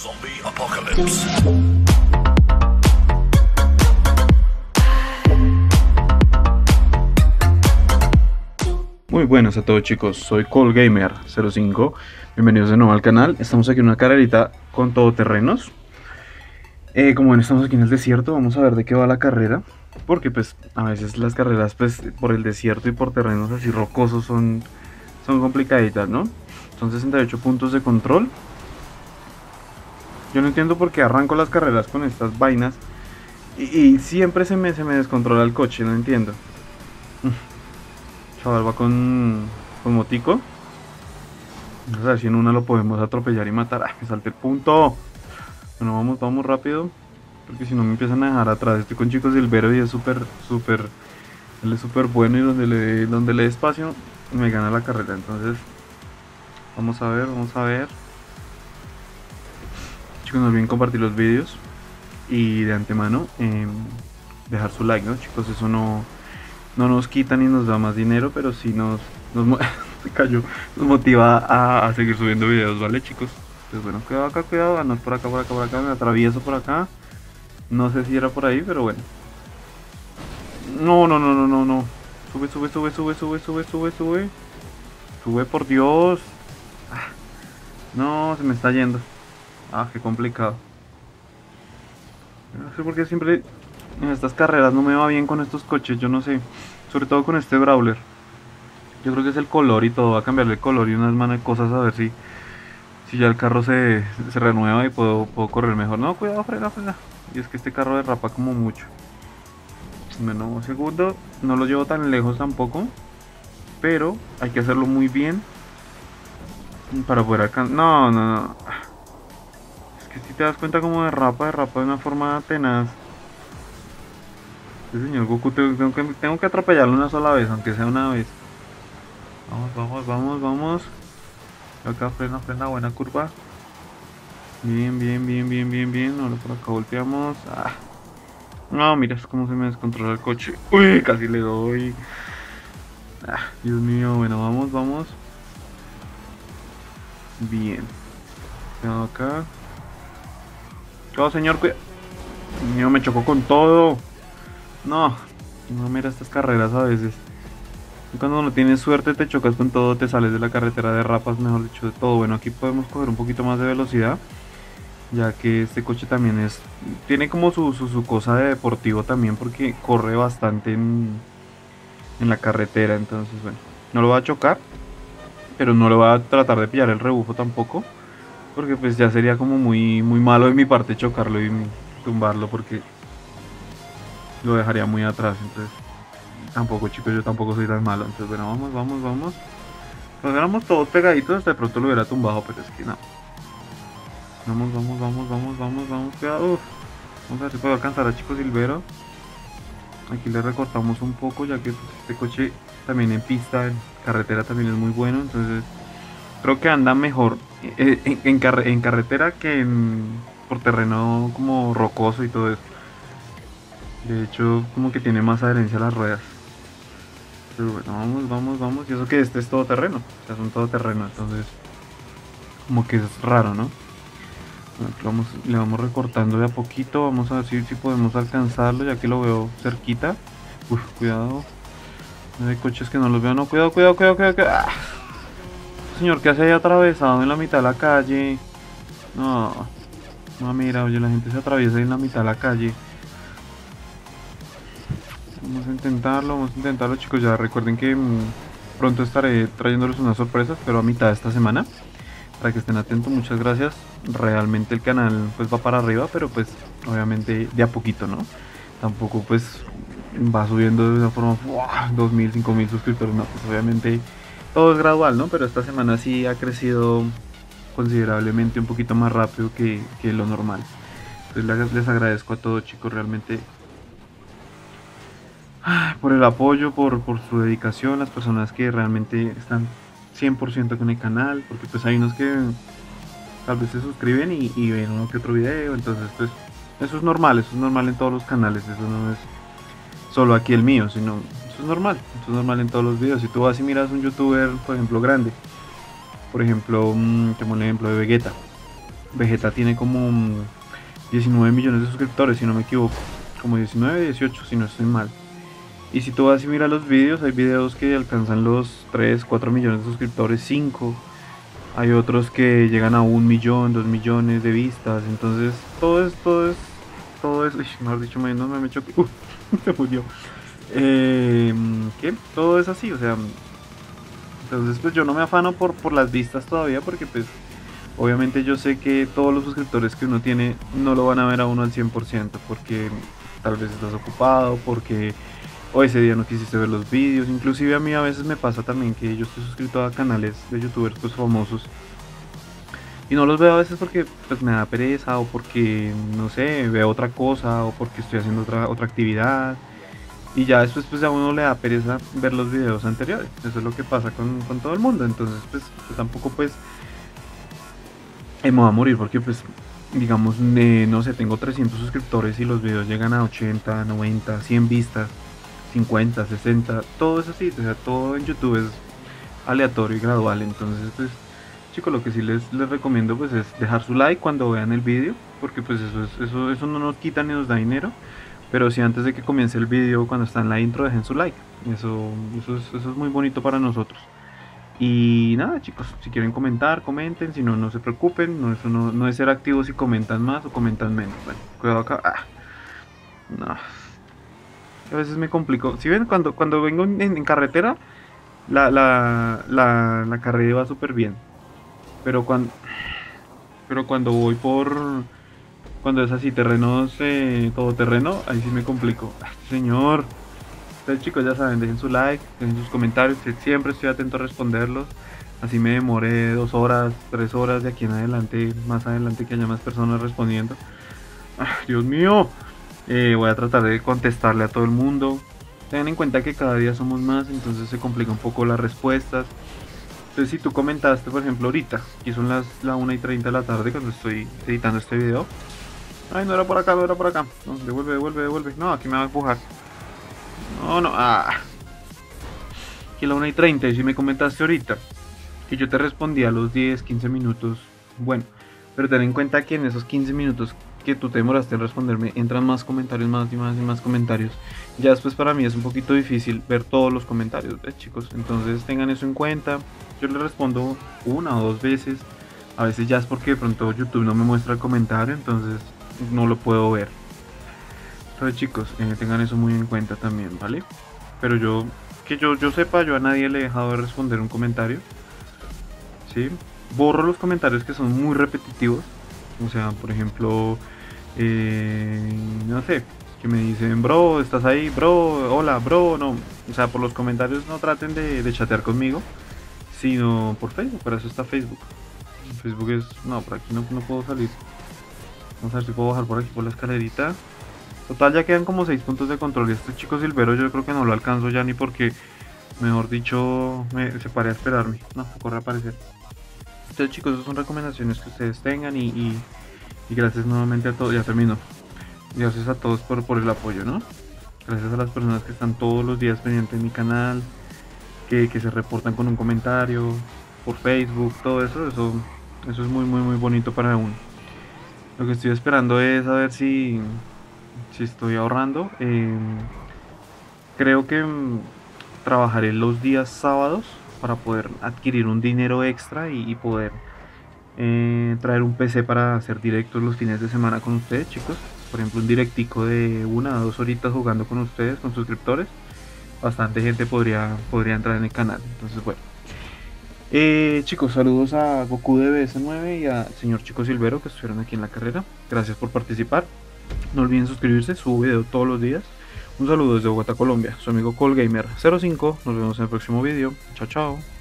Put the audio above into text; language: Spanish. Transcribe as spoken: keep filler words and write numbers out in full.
Zombie Apocalypse. Muy buenas a todos, chicos, soy CallGamer cero cinco, bienvenidos de nuevo al canal. Estamos aquí en una carrerita con todoterrenos. eh, Como ven, estamos aquí en el desierto, vamos a ver de qué va la carrera. Porque pues a veces las carreras pues por el desierto y por terrenos así rocosos son, son complicaditas, ¿no? Son sesenta y ocho puntos de control. Yo no entiendo por qué arranco las carreras con estas vainas y, y siempre se me, se me descontrola el coche, no entiendo. Chaval va con, con motico. Vamos a ver si en una lo podemos atropellar y matar. ¡Ah, me salté el punto! Bueno, vamos, vamos rápido, porque si no me empiezan a dejar atrás. Estoy con Chico Silvero y es súper, súper... Él es súper bueno y donde le, donde le dé espacio me gana la carrera. Entonces, vamos a ver, vamos a ver. Chicos, no olviden compartir los vídeos. Y de antemano, eh, dejar su like, ¿no? Chicos, eso no... No nos quita ni nos da más dinero, pero sí nos, nos, se cayó, nos motiva a, a seguir subiendo videos, ¿vale, chicos? Pues bueno, cuidado acá, cuidado, ah, no es por acá, por acá, por acá, me atravieso por acá. No sé si era por ahí, pero bueno. No, no, no, no, no, no. Sube, sube, sube, sube, sube, sube, sube, sube. Sube, por Dios. Ah, no, se me está yendo. Ah, qué complicado. No sé por qué siempre... En estas carreras no me va bien con estos coches, yo no sé. Sobre todo con este Brawler. Yo creo que es el color y todo. Va a cambiarle el color y unas manos de cosas a ver si Si ya el carro se, se renueva y puedo, puedo correr mejor. No, cuidado, frena, frena. Y es que este carro derrapa como mucho. Bueno, segundo, no lo llevo tan lejos tampoco. Pero hay que hacerlo muy bien para poder alcanzar. No, no, no. Es que si te das cuenta como derrapa, derrapa de una forma tenaz. Sí, señor Goku, tengo que, tengo que atropellarlo una sola vez, aunque sea una vez. Vamos, vamos, vamos, vamos. Acá frena, frena, buena curva. Bien, bien, bien, bien, bien, bien. Ahora por acá volteamos. Ah. No, mira cómo se me descontrola el coche. Uy, casi le doy. Ah, Dios mío, bueno, vamos, vamos. Bien. Cuidado acá. Oh, señor, cuidado. Dios mío, me chocó con todo. No, no, mira estas carreras a veces. Cuando no tienes suerte te chocas con todo, te sales de la carretera, derrapas, mejor dicho, de todo. Bueno, aquí podemos coger un poquito más de velocidad, ya que este coche también es... Tiene como su, su, su cosa de deportivo también, porque corre bastante en, en la carretera. Entonces, bueno, no lo va a chocar, pero no lo va a tratar de pillar el rebufo tampoco, porque pues ya sería como muy, muy malo de mi parte chocarlo y tumbarlo, porque lo dejaría muy atrás. Entonces tampoco, chicos, yo tampoco soy tan malo. Entonces bueno, vamos, vamos, vamos. Nos éramos todos pegaditos, hasta de pronto lo hubiera tumbado, pero es que no. Vamos, vamos, vamos, vamos, vamos, vamos, cuidado. Uf. Vamos a ver si puedo alcanzar a Chico Silvero. Aquí le recortamos un poco, ya que pues, este coche también en pista, en carretera también es muy bueno. Entonces creo que anda mejor en, en, en, carre, en carretera que en, por terreno como rocoso y todo eso. De hecho, como que tiene más adherencia a las ruedas. Pero bueno, vamos, vamos, vamos. Y eso que este es todo terreno. O sea, es un todo terreno. Entonces, como que es raro, ¿no? Bueno, vamos, le vamos recortando de a poquito. Vamos a ver si, si podemos alcanzarlo, ya que lo veo cerquita. Uf, cuidado. No hay coches que no los veo. No, cuidado, cuidado, cuidado, cuidado. cuidado. ¡Ah! Señor, ¿qué hace ahí atravesado en la mitad de la calle? No. No, mira, oye, la gente se atraviesa ahí en la mitad de la calle. Vamos a intentarlo, vamos a intentarlo, chicos. Ya recuerden que mmm, pronto estaré trayéndoles unas sorpresas, pero a mitad de esta semana, para que estén atentos. Muchas gracias. Realmente el canal pues va para arriba, pero pues obviamente de a poquito, ¿no? Tampoco pues va subiendo de una forma dos mil, cinco mil suscriptores, no, pues obviamente todo es gradual, ¿no? Pero esta semana sí ha crecido considerablemente un poquito más rápido que, que lo normal. Entonces les agradezco a todos, chicos, realmente por el apoyo, por, por su dedicación, las personas que realmente están cien por ciento con el canal, porque pues hay unos que tal vez se suscriben y, y ven uno que otro video. Entonces pues eso es normal, eso es normal en todos los canales, eso no es solo aquí el mío, sino eso es normal, eso es normal en todos los videos. Si tú vas y miras un youtuber, por ejemplo, grande, por ejemplo, te pongo el ejemplo de Vegeta, Vegeta tiene como mm, diecinueve millones de suscriptores, si no me equivoco. Como diecinueve, dieciocho, si no estoy mal. Y si tú vas y miras los vídeos, hay videos que alcanzan los tres, cuatro millones de suscriptores, cinco. Hay otros que llegan a un millón, dos millones de vistas. Entonces, todo es, todo es, todo es, uy, mejor dicho, me, no me, me choqué. Uh, se murió. Eh, ¿Qué? Todo es así, o sea. Entonces, pues yo no me afano por, por las vistas todavía, porque pues obviamente yo sé que todos los suscriptores que uno tiene no lo van a ver a uno al cien por ciento, porque tal vez estás ocupado, porque o ese día no quisiste ver los vídeos. Inclusive a mí a veces me pasa también que yo estoy suscrito a canales de youtubers pues famosos y no los veo a veces porque pues me da pereza, o porque no sé, veo otra cosa, o porque estoy haciendo otra, otra actividad. Y ya después pues a uno le da pereza ver los videos anteriores. Eso es lo que pasa con, con todo el mundo. Entonces pues yo tampoco pues eh, me voy a morir porque pues digamos, eh, no sé, tengo trescientos suscriptores y los videos llegan a ochenta, noventa, cien vistas, cincuenta, sesenta, todo es así. O sea, todo en YouTube es aleatorio y gradual. Entonces pues chicos, lo que sí les, les recomiendo pues es dejar su like cuando vean el vídeo, porque pues eso, es, eso, eso no nos quita ni nos da dinero. Pero si antes de que comience el vídeo, cuando está en la intro, dejen su like. Eso, eso, es, eso es muy bonito para nosotros. Y nada, chicos, si quieren comentar, comenten. Si no, no se preocupen. No, eso no, no es ser activos si comentan más o comentan menos. Bueno, cuidado acá. Ah, no. A veces me complico. Si ven, cuando, cuando vengo en, en carretera, la, la, la, la carrera va súper bien. Pero cuando, pero cuando voy por... Cuando es así, terrenos, eh, todo terreno, ahí sí me complico. Ay, señor. Entonces chicos, ya saben, dejen su like, dejen sus comentarios, que siempre estoy atento a responderlos. Así me demoré dos horas, tres horas de aquí en adelante, más adelante que haya más personas respondiendo. Ay, Dios mío. Eh, voy a tratar de contestarle a todo el mundo. Tengan en cuenta que cada día somos más, entonces se complica un poco las respuestas. Entonces si tú comentaste, por ejemplo, ahorita, y son las la una y treinta de la tarde cuando estoy editando este video. Ay, no era por acá, no era por acá. No, devuelve, devuelve, devuelve. No, aquí me va a empujar. No, no, ah. Aquí la una y treinta. Y si me comentaste ahorita que yo te respondí a los diez, quince minutos. Bueno, pero ten en cuenta que en esos quince minutos que tú te demoraste en responderme, entran más comentarios, más y más y más comentarios. Ya después para mí es un poquito difícil ver todos los comentarios, ¿ves, chicos? Entonces tengan eso en cuenta. Yo le respondo una o dos veces. A veces ya es porque de pronto YouTube no me muestra el comentario, entonces no lo puedo ver. Entonces chicos, eh, tengan eso muy en cuenta también, ¿vale? Pero yo, que yo, yo sepa, yo a nadie le he dejado de responder un comentario, ¿sí? Borro los comentarios que son muy repetitivos. O sea, por ejemplo, eh, no sé, que me dicen, bro, ¿estás ahí? Bro, hola, bro, no. O sea, por los comentarios no traten de, de chatear conmigo, sino por Facebook, para eso está Facebook. Facebook es, no, por aquí no, no puedo salir. Vamos a ver si puedo bajar por aquí por la escalerita. Total, ya quedan como seis puntos de control. Y este chico silvero yo creo que no lo alcanzo ya ni porque, mejor dicho, me se pare a esperarme. No, corre a aparecer. Entonces chicos, esas son recomendaciones que ustedes tengan y, y, y gracias nuevamente a todos. Ya termino. Gracias a todos por, por el apoyo, ¿no? Gracias a las personas que están todos los días pendientes en mi canal, que, que se reportan con un comentario por Facebook, todo eso, eso, eso es muy muy muy bonito para uno. Lo que estoy esperando es a ver si, si estoy ahorrando. Eh, creo que mm, trabajaré los días sábados para poder adquirir un dinero extra y, y poder eh, traer un P C para hacer directos los fines de semana con ustedes, chicos. Por ejemplo, un directico de una a dos horitas jugando con ustedes, con suscriptores. Bastante gente podría, podría entrar en el canal. Entonces, bueno. Eh, chicos, saludos a Goku de B S nueve y a señor Chico Silvero que estuvieron aquí en la carrera. Gracias por participar. No olviden suscribirse, subo video todos los días. Un saludo desde Bogotá, Colombia. Su amigo Colgamer cero cinco. Nos vemos en el próximo video. Chao, chao.